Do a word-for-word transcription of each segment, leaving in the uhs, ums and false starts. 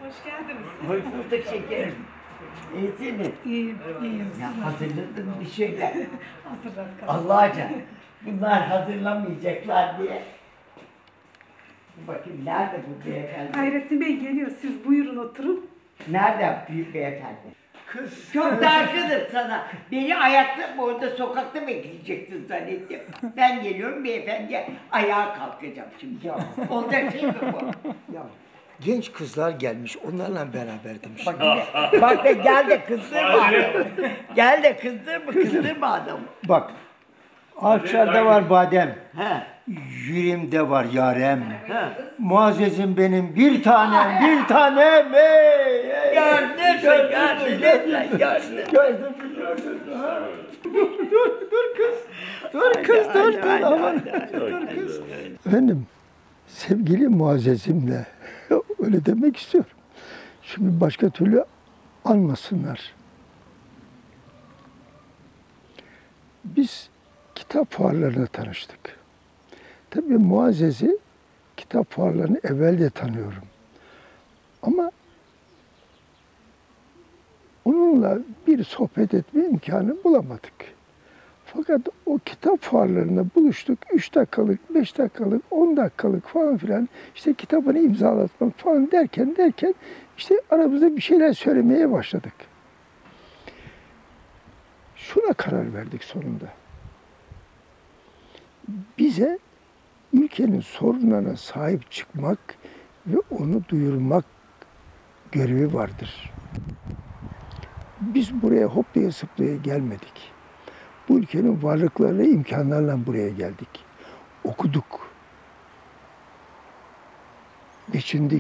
Hoş geldiniz. Hoş bulduk şekerim. İyisiniz. İyiyim, iyiyim. Ya hazırladın bir şeyler. Hazırladık. Allah'a bunlar hazırlamayacaklar diye. Bakayım nerede bu beyefendi? Hayrettin Bey geliyor. Siz buyurun oturun. Nerede büyük beyefendi? Kız. Çok dargınım sana. Beni ayakta orada sokakta bekleyecektin zannettim. Ben geliyorum beyefendiye ayağa kalkacağım şimdi. Ya, Olacak şey mi bu? ya genç kızlar gelmiş, onlarla beraberdim. Bak, yine- bak be gel de kızdırma adamı. Gel de kızdırma, kızdırma adamı. Bak, ağaçlarda var badem, He. yüreğimde var yarem. He. Muazzezim benim bir tanem, bir tanem. Hey, hey. Gördün, gördün, gördün, gördün. Gördün mü, gördün mü? Ha? Dur, dur, dur kız. Dur kız, dur, dur. hadi, Aman, hadi, dur kız. Efendim, sevgili Muazzezimle öyle demek istiyorum. Şimdi başka türlü anmasınlar. Biz kitap fuarlarına tanıştık. Tabii Muazzez'i kitap fuarlarını evvel de tanıyorum. Ama onunla bir sohbet etme imkanı bulamadık. Fakat o kitap fuarlarında buluştuk. Üç dakikalık, beş dakikalık, on dakikalık falan filan işte kitabını imzalatmak falan derken derken işte aramızda bir şeyler söylemeye başladık. Şuna karar verdik sonunda. Bize ülkenin sorunlarına sahip çıkmak ve onu duyurmak görevi vardır. Biz buraya hoplaya zıplaya gelmedik. Bu ülkenin varlıklarıyla, imkanlarla buraya geldik. Okuduk. Geçindik.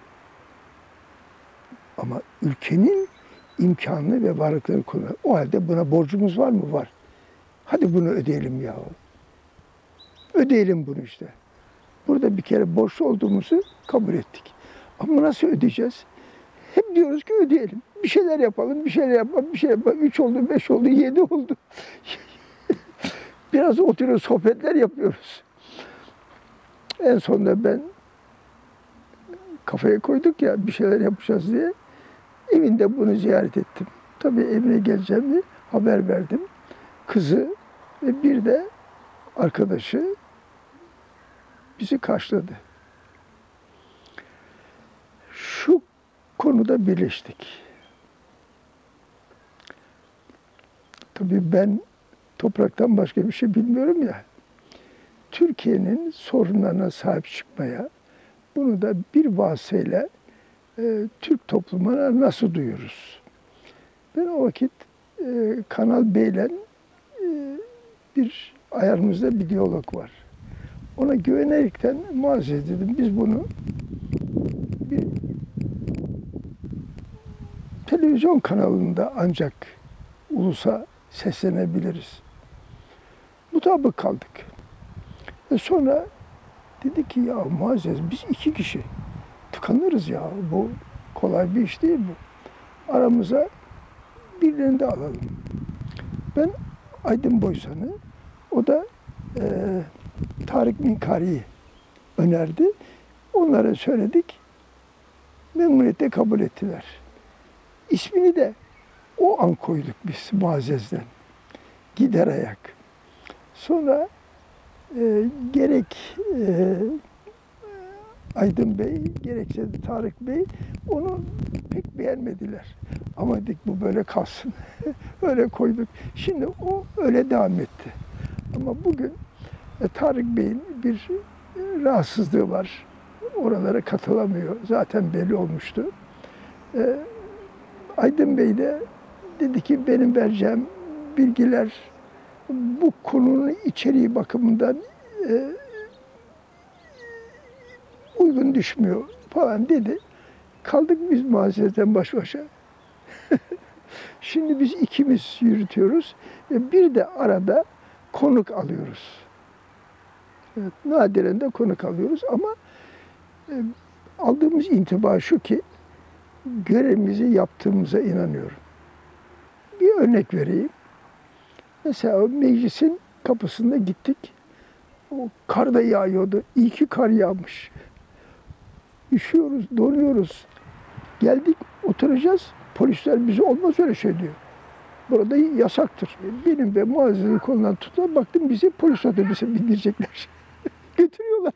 Ama ülkenin imkanını ve varlıkları kullanıyoruz. O halde buna borcumuz var mı? Var. Hadi bunu ödeyelim yahu. Ödeyelim bunu işte. Burada bir kere borçlu olduğumuzu kabul ettik. Ama nasıl ödeyeceğiz? Hep diyoruz ki ödeyelim. Bir şeyler yapalım, bir şeyler yapalım, bir şeyler yapalım. Üç oldu, beş oldu, yedi oldu. Biraz oturuyoruz, sohbetler yapıyoruz. En sonunda ben kafaya koyduk ya bir şeyler yapacağız diye. Evinde bunu ziyaret ettim. Tabii evine geleceğimi haber verdim. Kızı ve bir de arkadaşı bizi karşıladı. Şu konuda birleştik. Tabii ben topraktan başka bir şey bilmiyorum ya. Türkiye'nin sorunlarına sahip çıkmaya, bunu da bir vasıtayla e, Türk toplumuna nasıl duyururuz? Ben o vakit e, Kanal Bey'le e, bir ayarımızda bir diyalog var. Ona güvenerekten Muazzez dedim, biz bunu bir televizyon kanalında ancak ulusa seslenebiliriz. Mutabık kaldık. Ve sonra dedi ki ya Muazzez biz iki kişi tıkanırız ya, bu kolay bir iş değil bu. Aramıza birilerini de alalım. Ben Aydın Boysan'ı, o da e, Tarık Minkari'yi önerdi. Onlara söyledik. Memnuniyetle kabul ettiler. İsmini de o an koyduk biz Muazzez'den. Gider ayak. Sonra e, gerek e, Aydın Bey, gerekse de Tarık Bey onu pek beğenmediler. Ama dedik bu böyle kalsın. Öyle koyduk. Şimdi o öyle devam etti. Ama bugün e, Tarık Bey'in bir e, rahatsızlığı var. Oralara katılamıyor. Zaten belli olmuştu. E, Aydın Bey de dedi ki benim vereceğim bilgiler bu konunun içeriği bakımından e, uygun düşmüyor falan dedi. Kaldık biz Muazzez'den baş başa. Şimdi biz ikimiz yürütüyoruz. ve Bir de arada konuk alıyoruz. Evet, nadiren de konuk alıyoruz ama e, aldığımız intiba şu ki görevimizi yaptığımıza inanıyorum. Bir örnek vereyim. Mesela meclisin kapısında gittik. O kar da yağıyordu. İyi ki kar yağmış. Üşüyoruz, donuyoruz. Geldik, oturacağız. Polisler bize olmaz öyle şey diyor. Burada yasaktır. Benim ve Muazzez'in kolundan tutup baktım bizi polis otobüse bindirecekler. Götürüyorlar.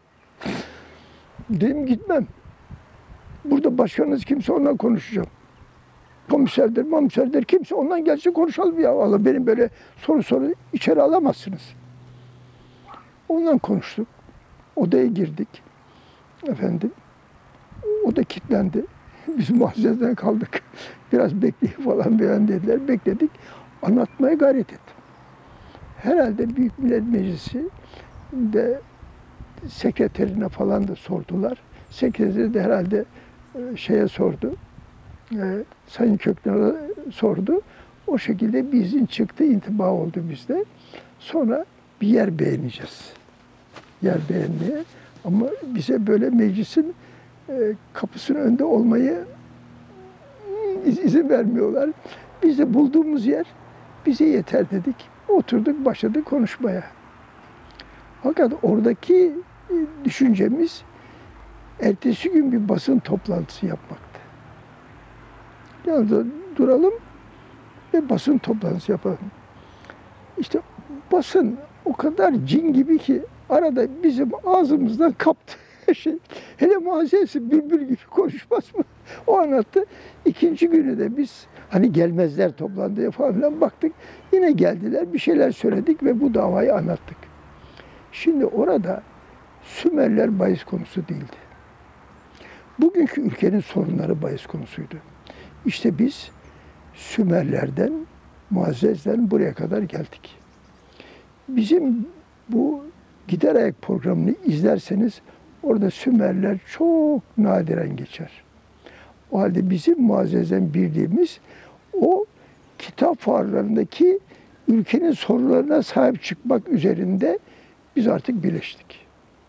Dedim gitmem. Burada başkanınız kimse ondan konuşacağım. Komiserdir, mamserdir kimse ondan gelse konuşalım ya. Allah benim böyle soru soru içeri alamazsınız. Ondan konuştuk. Odaya girdik. Efendim. O da kilitlendi. Biz Muazzez'den kaldık. Biraz bekleyin falan falan dediler. Bekledik. Anlatmaya gayret ettim. Herhalde Büyük Millet Meclisi de sekreterine falan da sordular. Sekreteri de herhalde şeye sordu. E, Sayın Kökner'e sordu. O şekilde bir izin çıktı, intiba oldu bizde. Sonra bir yer beğeneceğiz. Yer beğenmeye. Ama bize böyle meclisin e, kapısının önünde olmayı iz, izin vermiyorlar. Biz de bulduğumuz yer bize yeter dedik. Oturduk, başladık konuşmaya. Fakat oradaki düşüncemiz ertesi gün bir basın toplantısı yapmaktı. Yalnız duralım ve basın toplantısı yapalım. İşte basın o kadar cin gibi ki arada bizim ağzımızdan kaptı. Şey, hele Muazzez'i bülbül gibi konuşmaz mı? O anlattı. İkinci günü de biz hani gelmezler toplantıya falan baktık. Yine geldiler, bir şeyler söyledik ve bu davayı anlattık. Şimdi orada Sümerler bahis konusu değildi. Bugünkü ülkenin sorunları bahis konusuydu. İşte biz Sümerlerden, Muazzez'den buraya kadar geldik. Bizim bu Gider Ayak programını izlerseniz orada Sümerler çok nadiren geçer. O halde bizim Muazzez'den bildiğimiz o kitap fuarlarındaki ülkenin sorunlarına sahip çıkmak üzerinde biz artık birleştik.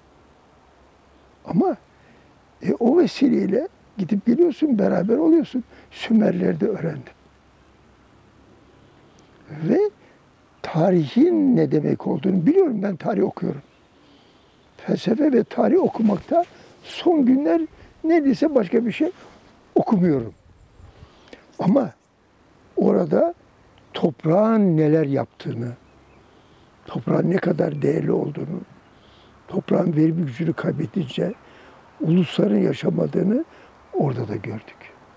Ama e, o vesileyle gidip geliyorsun, beraber oluyorsun. Sümerleri de öğrendim. Ve tarihin ne demek olduğunu biliyorum. Ben tarih okuyorum. Felsefe ve tarih okumakta son günler neredeyse başka bir şey okumuyorum. Ama orada toprağın neler yaptığını, toprağın ne kadar değerli olduğunu, toprağın verim gücünü kaybedince ulusların yaşamadığını orada da gördük.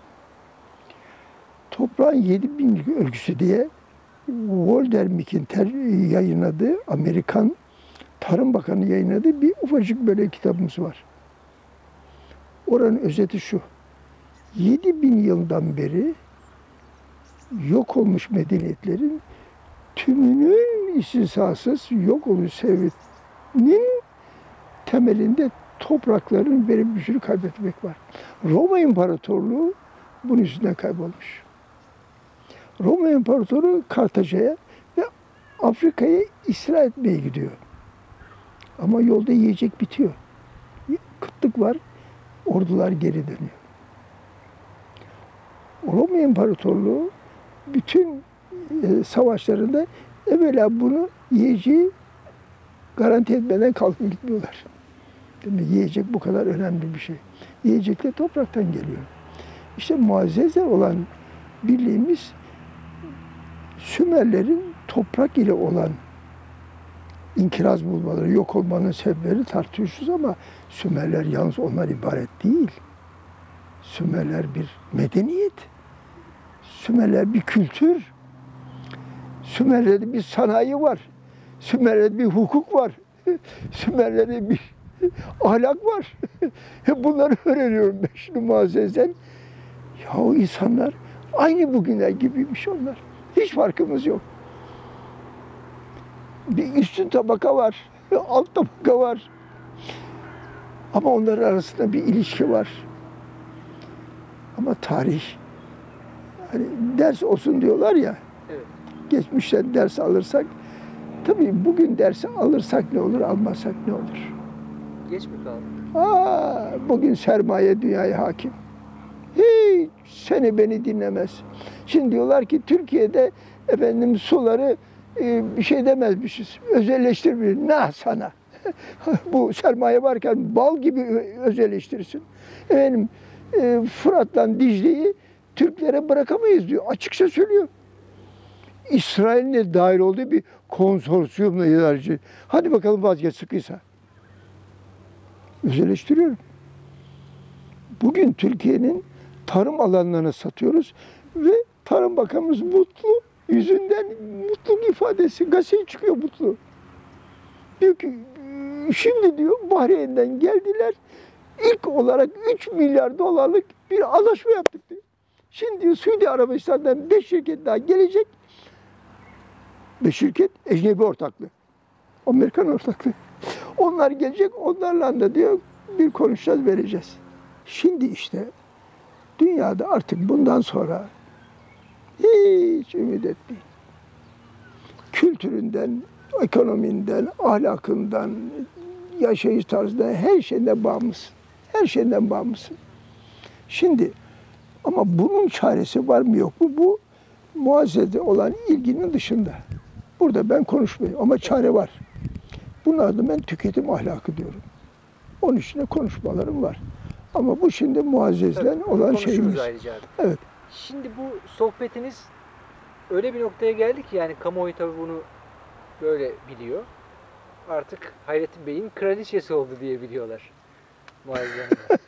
Toprağın yedi binlik ölçüsü diye Woldermick'in yayınladığı, Amerikan Tarım Bakanı yayınladığı bir ufacık böyle kitabımız var. Oranın özeti şu: yedi bin yıldan beri yok olmuş medeniyetlerin tümünün istisnasız yok oluş sebebinin temelinde toprakların verim gücünü kaybetmek var. Roma İmparatorluğu bunun yüzünden kaybolmuş. Roma İmparatoru Kartaca'ya ve Afrika'ya istila etmeye gidiyor. Ama yolda yiyecek bitiyor. Kıtlık var, ordular geri dönüyor. Roma İmparatorluğu bütün e, savaşlarında evvela bunu yiyeceği garanti etmeden kalkıp gitmiyorlar. Demek yiyecek bu kadar önemli bir şey. Yiyecek de topraktan geliyor. İşte Muazzez'le olan birliğimiz Sümerlerin toprak ile olan inkiraz bulmaları, yok olmanın sebepleri tartışıyoruz ama Sümerler yalnız onlar ibaret değil. Sümerler bir medeniyet. Sümerler bir kültür. Sümerlerin bir sanayi var. Sümerlerin bir hukuk var. Sümerlerin bir ahlak var. Bunları öğreniyorum ben şimdi Muazzez'den. Ya o insanlar aynı bugünler gibiymiş onlar. Hiç farkımız yok. Bir üstün tabaka var, alt tabaka var. Ama onların arasında bir ilişki var. Ama tarih, hani ders olsun diyorlar ya, evet. Geçmişten ders alırsak, tabii bugün dersi alırsak ne olur, almazsak ne olur? Geç mi kaldı? Aa, bugün sermaye dünyaya hakim. Hiç seni beni dinlemez. Şimdi diyorlar ki Türkiye'de efendim suları e, bir şey demezmişiz. Özelleştirmiyor. Ne sana? Bu sermaye varken bal gibi özelleştirsin. Efendim e, Fırat'la Dicle'yi Türklere bırakamayız diyor. Açıkça söylüyor. İsrail'in de dahil olduğu bir konsorsiyumla idareci. Hadi bakalım vazgeç sıkıysa. Özelleştiriyorum. Bugün Türkiye'nin tarım alanlarını satıyoruz ve Tarım Bakanımız mutlu. Yüzünden mutluluk ifadesi, gazete çıkıyor mutlu. Diyor ki şimdi diyor Bahreyn'den geldiler. İlk olarak üç milyar dolarlık bir anlaşma yaptık diyor. Şimdi diyor Suudi Arabistan'dan beş şirket daha gelecek. beş şirket ecnebi ortaklığı. Amerikan ortaklığı. Onlar gelecek, onlarla da diyor bir konuşacağız, vereceğiz. Şimdi işte dünyada artık bundan sonra hiç ümit etmeyin. Kültüründen, ekonominden, ahlakından, yaşayış tarzından her şeyden bağımlısın. Her şeyden bağımlısın. Şimdi ama bunun çaresi var mı yok mu? Bu muazzede olan ilginin dışında. Burada ben konuşmuyorum ama çare var. Bunun adı ben tüketim ahlakı diyorum. Onun için de konuşmalarım var. Ama bu şimdi muazzezlen Tabii, olan konuşuruz şeyimiz. ayrıca abi. Evet. Şimdi bu sohbetiniz öyle bir noktaya geldi ki yani kamuoyu tabii bunu böyle biliyor. Artık Hayrettin Bey'in kraliçesi oldu diye biliyorlar. Muazzez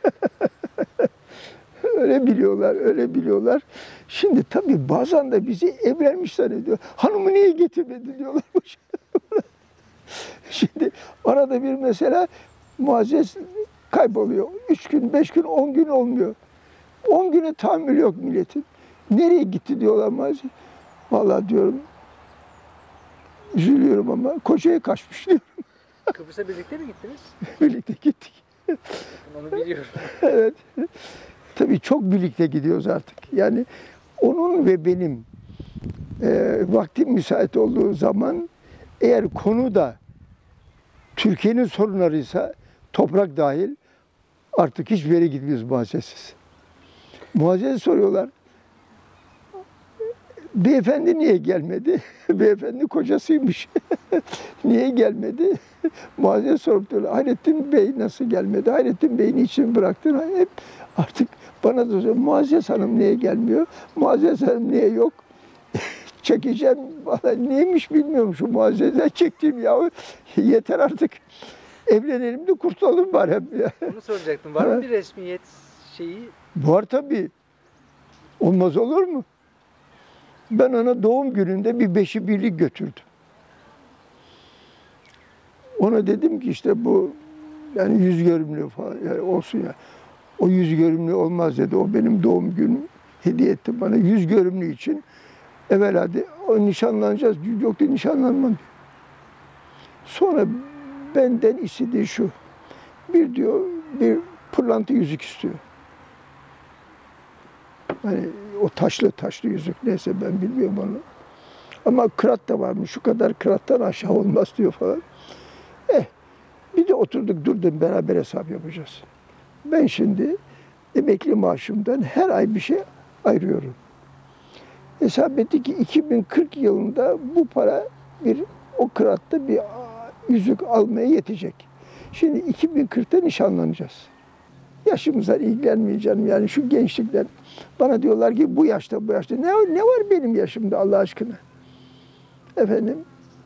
Öyle biliyorlar, öyle biliyorlar. Şimdi tabii bazen de bizi evlenmiş zannediyor. Hanımı niye getirmedi diyorlar. Şimdi arada bir mesela Muazzez kayboluyor. Üç gün, beş gün, on gün olmuyor. On güne tahammül yok milletin. Nereye gitti diyorlar Muazzez. Vallahi diyorum, üzülüyorum ama kocaya kaçmış diyorum. Kıbrıs'a birlikte mi gittiniz? Birlikte gittik. Onu biliyorum. Evet. Tabii çok birlikte gidiyoruz artık. Yani onun ve benim e, vaktim müsait olduğu zaman eğer konu da Türkiye'nin sorunlarıysa toprak dahil artık hiçbir yere gitmiyoruz Muazzez'siz. Muazzez'e soruyorlar. Beyefendi niye gelmedi? Beyefendi kocasıymış. Niye gelmedi? Muazzez sorup diyorlar. Hayrettin Bey nasıl gelmedi? Hayrettin Bey niçin bıraktın? Hep artık bana da soruyor. Muazzez Hanım niye gelmiyor? Muazzez Hanım niye yok? Çekeceğim. Vallahi neymiş bilmiyorum şu Muazzez'den çektiğim ya. Yeter artık. Evlenelim de kurtulalım bari hep ya. Onu soracaktım. Var mı bir resmiyet şeyi? Var tabii. Olmaz olur mu? Ben ona doğum gününde bir beşi birlik götürdüm. Ona dedim ki işte bu yani yüz görümlü falan yani olsun ya. O yüz görümlü olmaz dedi. O benim doğum günüm hediye etti bana. Yüz görümlü için evvel hadi o nişanlanacağız. Yok dedi nişanlanmam diyor. Sonra benden istediği şu. Bir diyor bir pırlanta yüzük istiyor. Hani o taşlı taşlı yüzük neyse ben bilmiyorum onu. Ama kırat da varmış. Şu kadar kırattan aşağı olmaz diyor falan. Eh bir de oturduk durdum beraber hesap yapacağız. Ben şimdi emekli maaşımdan her ay bir şey ayırıyorum. Hesap ettik ki iki bin kırk yılında bu para bir o kıratta bir yüzük almaya yetecek. Şimdi iki bin kırkta nişanlanacağız. Yaşımızdan ilgilenmeyeceğim yani şu gençlikten. Bana diyorlar ki bu yaşta bu yaşta ne, ne var benim yaşımda Allah aşkına? Efendim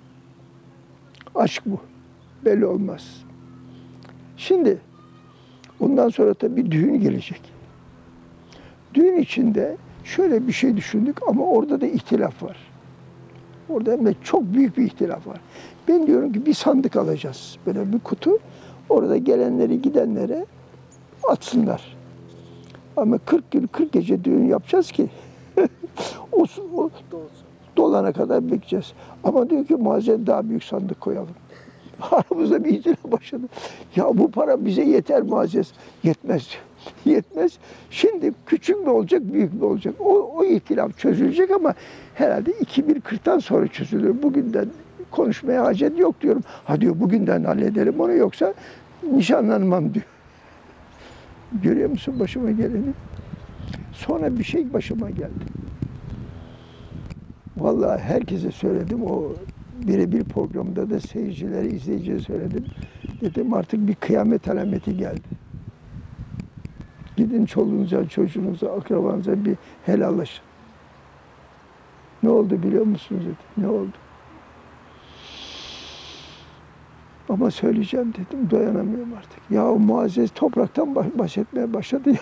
aşk bu. Belli olmaz. Şimdi bundan sonra tabii bir düğün gelecek. Düğün içinde şöyle bir şey düşündük ama orada da ihtilaf var. Orada hem de çok büyük bir ihtilaf var. Ben diyorum ki bir sandık alacağız. Böyle bir kutu. Orada gelenleri gidenlere atsınlar. Ama kırk gün kırk gece düğün yapacağız ki o, o dolana kadar bekleyeceğiz. Ama diyor ki Muazzez daha büyük sandık koyalım. Aramızda bir ihtilaf başladı. Ya bu para bize yeter Muazzez. Yetmez diyor. Yetmez. Şimdi küçük mü olacak, büyük mü olacak? O, o ihtilaf çözülecek ama herhalde iki bin kırktan sonra çözülür. Bugünden konuşmaya hacet yok diyorum. Ha diyor bugünden halledelim onu yoksa nişanlanmam diyor. Görüyor musun başıma geleni? Sonra bir şey başıma geldi. Vallahi herkese söyledim. O birebir programda da seyircilere, izleyicilere söyledim. Dedim artık bir kıyamet alameti geldi. Gidin çoluğunuza, çocuğunuza, akrabanıza bir helallaşın. Ne oldu biliyor musunuz dedim. Ne oldu? Ama söyleyeceğim dedim. Dayanamıyorum artık. Ya o Muazzez topraktan bahsetmeye başladı ya.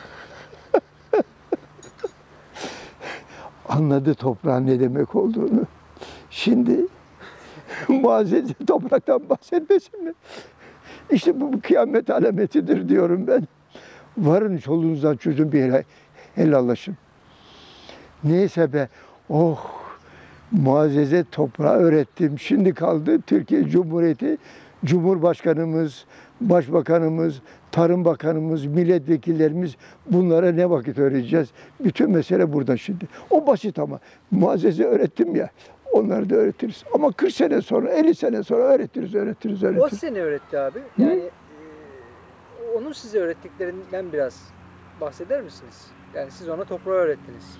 Anladı toprağın ne demek olduğunu. Şimdi Muazzez'in topraktan bahsetmesin mi? İşte bu, bu kıyamet alametidir diyorum ben. Varın çoluğunuzdan çocuğun bir helal, helallaşın. Neyse be, oh Muazzez'e toprağı öğrettim. Şimdi kaldı Türkiye Cumhuriyeti, Cumhurbaşkanımız, Başbakanımız, Tarım Bakanımız, milletvekillerimiz bunlara ne vakit öğreteceğiz? Bütün mesele burada şimdi. O basit ama Muazzez'e öğrettim ya, onları da öğretiriz. Ama kırk sene sonra, elli sene sonra öğretiriz, öğretiriz, öğretiriz. O seni öğretti abi. Yani e, onun size öğrettiklerinden biraz bahseder misiniz? Yani siz ona toprağı öğrettiniz.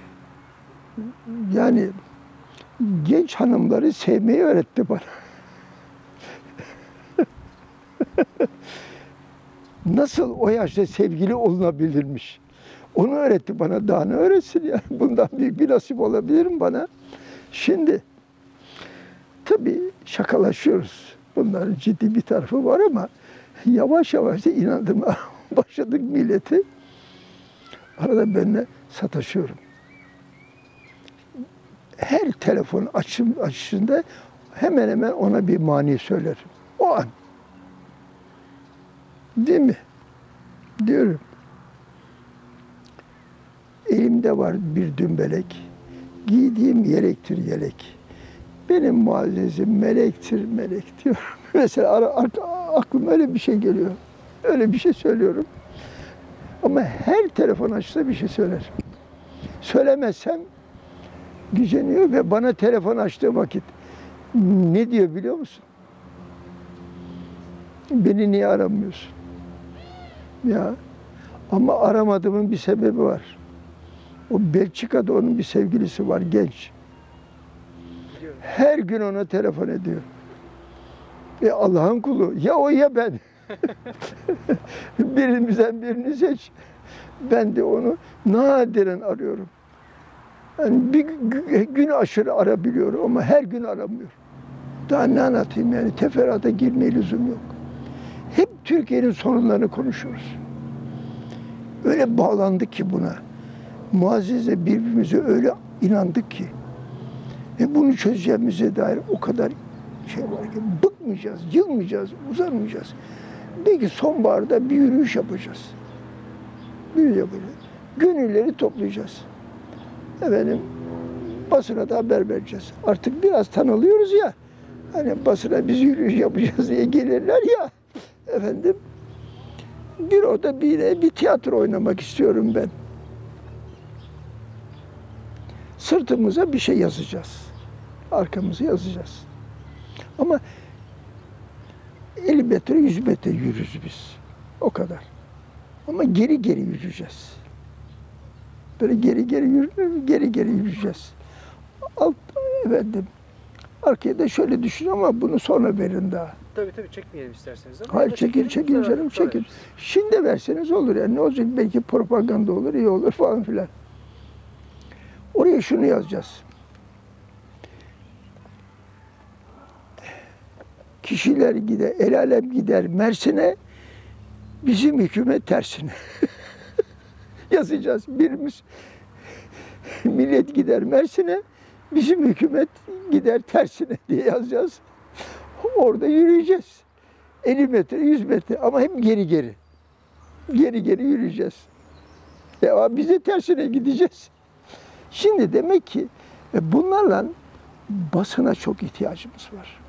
Yani genç hanımları sevmeyi öğretti bana. Nasıl o yaşta sevgili olunabilirmiş? Onu öğretti bana, daha ne öğretsin yani? Bundan büyük bir nasip olabilir mi bana? Şimdi, tabii şakalaşıyoruz. Bunların ciddi bir tarafı var ama yavaş yavaş da inandırmaya başladık milleti. Arada benimle sataşıyorum. Her telefon açım, açışında hemen hemen ona bir mani söylerim. O an. Değil mi? Diyorum. Elimde var bir dümbelek. Giydiğim yelektir yelek. Benim Muazzez'im melektir melek diyorum. Mesela ara, ara, aklıma öyle bir şey geliyor. Öyle bir şey söylüyorum. Ama her telefon açsa bir şey söylerim. Söylemezsem güceniyor ve bana telefon açtığı vakit ne diyor biliyor musun? Beni niye aramıyorsun? Ya ama aramadığımın bir sebebi var. O Belçika'da onun bir sevgilisi var, genç. Her gün ona telefon ediyor. E Allah'ın kulu, ya o ya ben. Birimizden birini seç. Ben de onu nadiren arıyorum. Yani bir gün aşırı arabiliyorum ama her gün aramıyorum. Daha ne anlatayım yani, teferruata girmeye lüzum yok. Hep Türkiye'nin sorunlarını konuşuyoruz. Öyle bağlandık ki buna. Muazzez'le birbirimize öyle inandık ki. Ve bunu çözeceğimize dair o kadar şey var ki bıkmayacağız, yılmayacağız, uzanmayacağız. Belki sonbaharda bir yürüyüş yapacağız. Bir yürüyüş yapacağız. Gönülleri toplayacağız. Efendim, basına da haber vereceğiz. Artık biraz tanılıyoruz ya. Hani basına biz yürüyüş yapacağız diye gelirler ya. Efendim, bir orada bir, bir tiyatro oynamak istiyorum ben. Sırtımıza bir şey yazacağız. Arkamıza yazacağız. Ama elli metre, yüz metre yürürüz biz. O kadar. Ama geri geri yürüyeceğiz. Böyle geri geri yürür, geri geri yürüyeceğiz. Alt, efendim, arkaya da şöyle düşün ama bunu sonra verin daha. Tabii tabii çekmeyelim isterseniz. Ama Hayır çekin, çekin canım çekin. Şimdi verseniz olur yani, ne olacak, belki propaganda olur, iyi olur falan filan. Oraya şunu yazacağız. Kişiler gider, el alem gider Mersin'e, bizim hükümet tersine. Yazacağız. Birimiz millet gider Mersin'e, bizim hükümet gider tersine diye yazacağız. Orada yürüyeceğiz. elli metre, yüz metre ama hep geri geri. Geri geri yürüyeceğiz. Ya biz de tersine gideceğiz. Şimdi demek ki bunlarla basına çok ihtiyacımız var.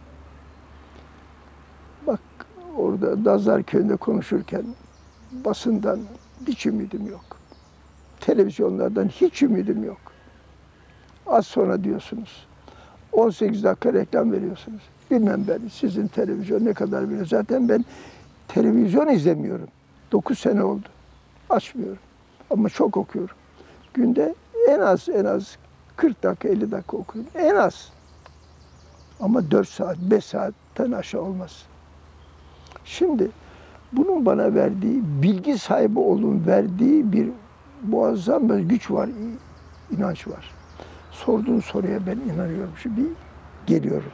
Bak orada Dazlar Köyü'nde konuşurken basından hiç ümidim yok. Televizyonlardan hiç ümidim yok. Az sonra diyorsunuz. on sekiz dakika reklam veriyorsunuz. Bilmem ben sizin televizyon ne kadar biliyor. Zaten ben televizyon izlemiyorum. dokuz sene oldu. Açmıyorum. Ama çok okuyorum. Günde en az en az kırk dakika, elli dakika okuyorum. En az. Ama dört saat, beş saatten aşağı olmaz. Şimdi Bunun bana verdiği, bilgi sahibi olun verdiği bir muazzam bir güç var, inanç var. Sorduğun soruya ben inanıyorum. Şimdi geliyorum.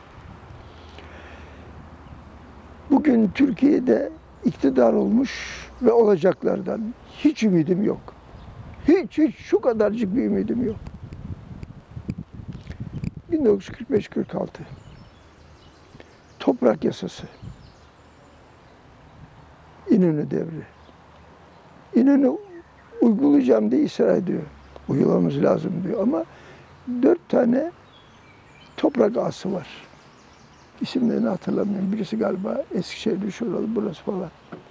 Bugün Türkiye'de iktidar olmuş ve olacaklardan hiç ümidim yok. Hiç hiç şu kadarcık bir ümidim yok. bin dokuz yüz kırk beş kırk altı Toprak Yasası. İnönü devri. İnönü uygulayacağım diye ısrar ediyor. Uygulamamız lazım diyor ama dört tane toprak ağası var. İsimlerini hatırlamıyorum. Birisi galiba Eskişehir'de, şuralı, burası falan.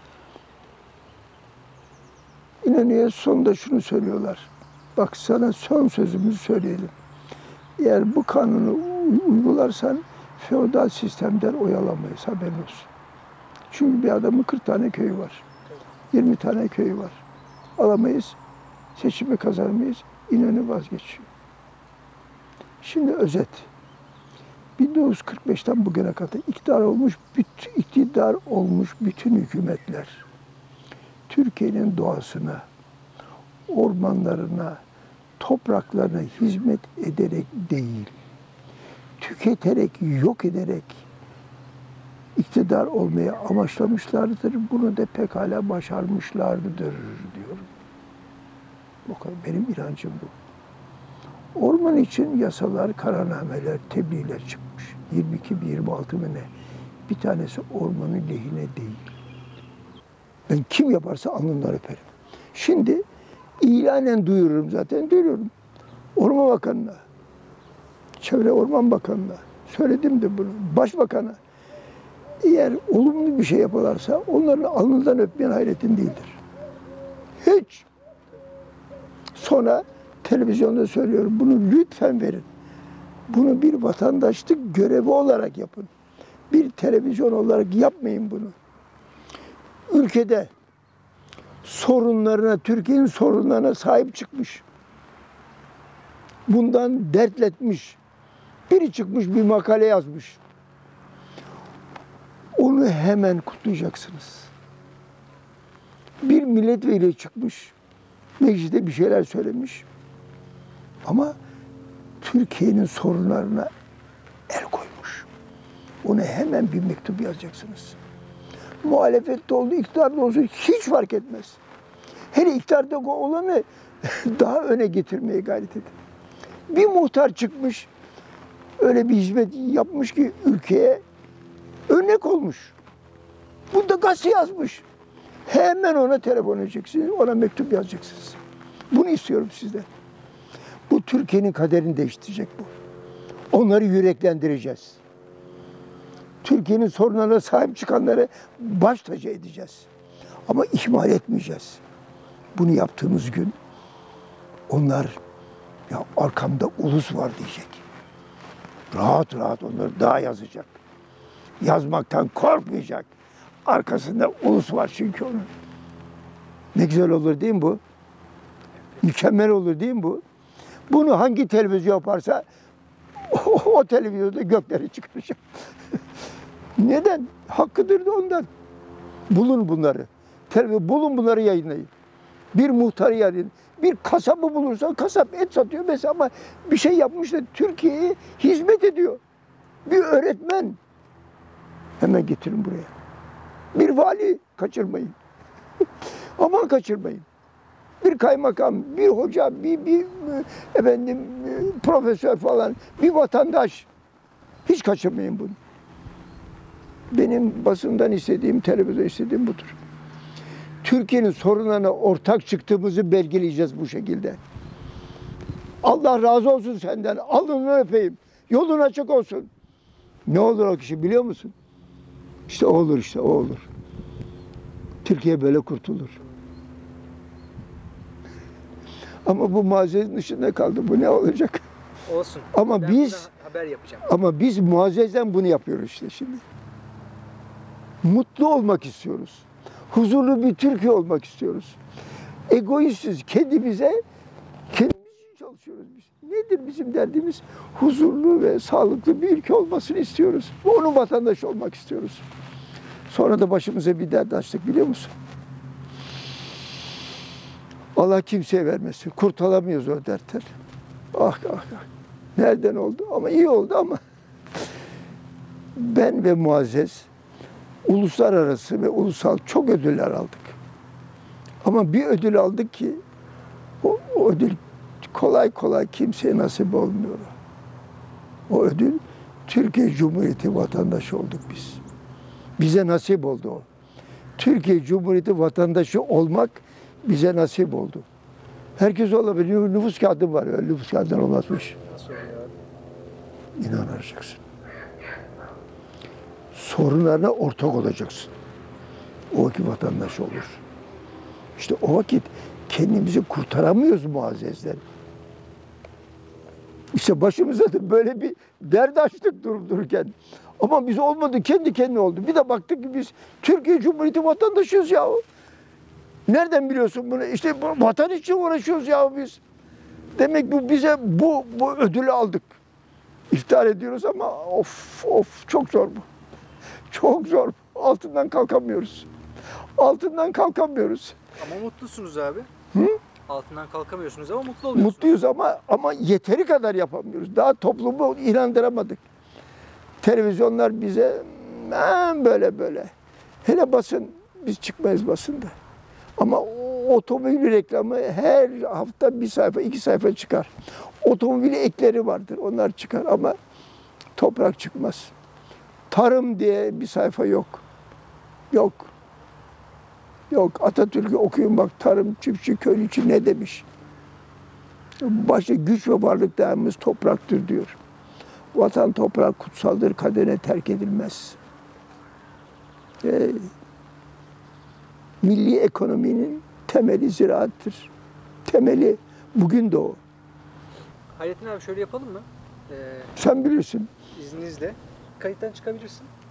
İnönü'ye sonunda şunu söylüyorlar. Bak sana son sözümüzü söyleyelim. Eğer bu kanunu uygularsan feodal sistemden oyalamayız, haberin olsun. Çünkü bir adamın kırk tane köyü var. yirmi tane köyü var. Alamayız, seçimi kazanamayız. İnönü vazgeçiyor. Şimdi özet. bin dokuz yüz kırk beşten bugüne kadar iktidar olmuş, bütün, iktidar olmuş bütün hükümetler Türkiye'nin doğasına, ormanlarına, topraklarına hizmet ederek değil, tüketerek, yok ederek iktidar olmaya amaçlamışlardır. Bunu da pekala başarmışlardır diyorum. O kadar. Benim inancım bu. Orman için yasalar, kararnameler, tebliğler çıkmış. yirmi iki yirmi altı mı ne? Bir tanesi ormanın lehine değil. Ben kim yaparsa alnından öperim. Şimdi ilanen duyururum zaten, duyururum. Orman Bakanı'na, Çevre Orman Bakanı'na söyledim de bunu, Başbakan'a. Eğer olumlu bir şey yaparlarsa onların alnından öpmeyen hayretin değildir. Hiç. Sonra televizyonda söylüyorum, bunu lütfen verin. Bunu bir vatandaşlık görevi olarak yapın. Bir televizyon olarak yapmayın bunu. Ülkede sorunlarına, Türkiye'nin sorunlarına sahip çıkmış. Bundan dertletmiş. Biri çıkmış bir makale yazmış. Onu hemen kutlayacaksınız. Bir milletvekili çıkmış. Mecliste bir şeyler söylemiş. Ama Türkiye'nin sorunlarına el koymuş. Ona hemen bir mektup yazacaksınız. Muhalefette oldu, iktidarda olsun hiç fark etmez. Hele iktidarda olanı daha öne getirmeye gayret edin. Bir muhtar çıkmış, öyle bir hizmet yapmış ki ülkeye örnek olmuş. Bunda gazete yazmış. Hemen ona telefon edeceksiniz, ona mektup yazacaksınız. Bunu istiyorum sizden. Bu Türkiye'nin kaderini değiştirecek bu. Onları yüreklendireceğiz. Türkiye'nin sorunlarına sahip çıkanları baş tacı edeceğiz. Ama ihmal etmeyeceğiz. Bunu yaptığımız gün onlar ya arkamda ulus var diyecek. Rahat rahat onları daha yazacak. Yazmaktan korkmayacak. Arkasında ulus var çünkü onun. Ne güzel olur değil mi bu? Mükemmel olur değil mi bu? Bunu hangi televizyon yaparsa o, o televizyonda gökleri çıkaracak. Neden? Hakkıdır da ondan. Bulun bunları. Televiz- bulun bunları yayınlayın. Bir muhtarı yayınlayın. Bir kasabı bulursan kasap et satıyor mesela ama bir şey yapmış da Türkiye'ye hizmet ediyor. Bir öğretmen. Hemen getirin buraya. Bir vali kaçırmayın. Aman kaçırmayın. Bir kaymakam, bir hoca, bir, bir efendim profesör falan, bir vatandaş. Hiç kaçırmayın bunu. Benim basından istediğim, televizyon istediğim budur. Türkiye'nin sorunlarına ortak çıktığımızı belgeleyeceğiz bu şekilde. Allah razı olsun senden. Alnını öpeyim. Yolun açık olsun. Ne olur o kişi biliyor musun? İşte o olur işte o olur. Türkiye böyle kurtulur. Ama bu muazzezenin dışında kaldı. Bu ne olacak? Olsun. Ama Ben biz haber yapacağım. ama biz muazzezden bunu yapıyoruz işte şimdi. Mutlu olmak istiyoruz. Huzurlu bir Türkiye olmak istiyoruz. Egoistiz. Kendimize, kendimiz için çalışıyoruz biz. Nedir bizim derdimiz? Huzurlu ve sağlıklı bir ülke olmasını istiyoruz. Onun vatandaşı olmak istiyoruz. Sonra da başımıza bir dert açtık biliyor musun? Allah kimseye vermesin. Kurtulamıyoruz o dertten. Ah ah ah. Nereden oldu? Ama iyi oldu ama ben ve Muazzez uluslararası ve ulusal çok ödüller aldık. Ama bir ödül aldık ki o, o ödül kolay kolay kimseye nasip olmuyor. O ödül Türkiye Cumhuriyeti vatandaşı olduk biz. Bize nasip oldu o. Türkiye Cumhuriyeti vatandaşı olmak bize nasip oldu. Herkes olabilir. Nüfus kağıdı var. Öyle nüfus kağıdından olmazmış. Nasıl oluyor abi? İnanacaksın. Sorunlarına ortak olacaksın. O vakit vatandaş olur. İşte o vakit kendimizi kurtaramıyoruz Muazzez'den. İşte başımıza da böyle bir dert açtık durup dururken. Ama biz olmadı, kendi kendine oldu. Bir de baktık ki biz Türkiye Cumhuriyeti vatandaşıyız ya. Nereden biliyorsun bunu? İşte bu vatan için uğraşıyoruz ya biz. Demek bu bize bu, bu ödülü aldık. İftihar ediyoruz ama of of çok zor bu. Çok zor. Altından kalkamıyoruz. Altından kalkamıyoruz. Ama mutlusunuz abi. Hı? Altından kalkamıyorsunuz ama mutlu oluyorsunuz. Mutluyuz ama ama yeteri kadar yapamıyoruz. Daha toplumu inandıramadık. Televizyonlar bize "Aman böyle böyle. Hele basın, biz çıkmayız basında. Ama o otomobil reklamı her hafta bir sayfa, iki sayfa çıkar. Otomobil ekleri vardır, onlar çıkar ama toprak çıkmaz. Tarım diye bir sayfa yok. Yok. Yok. Atatürk'ü okuyun bak, tarım, çiftçi, köylü ne demiş? Başta güç ve varlık değerimiz topraktır diyor. Vatan toprak kutsaldır, kaderine terk edilmez. Ee, milli ekonominin temeli ziraattır. Temeli bugün de o. Hayrettin abi şöyle yapalım mı? Ee, Sen bilirsin. izninizle. Kayıttan çıkabilirsin.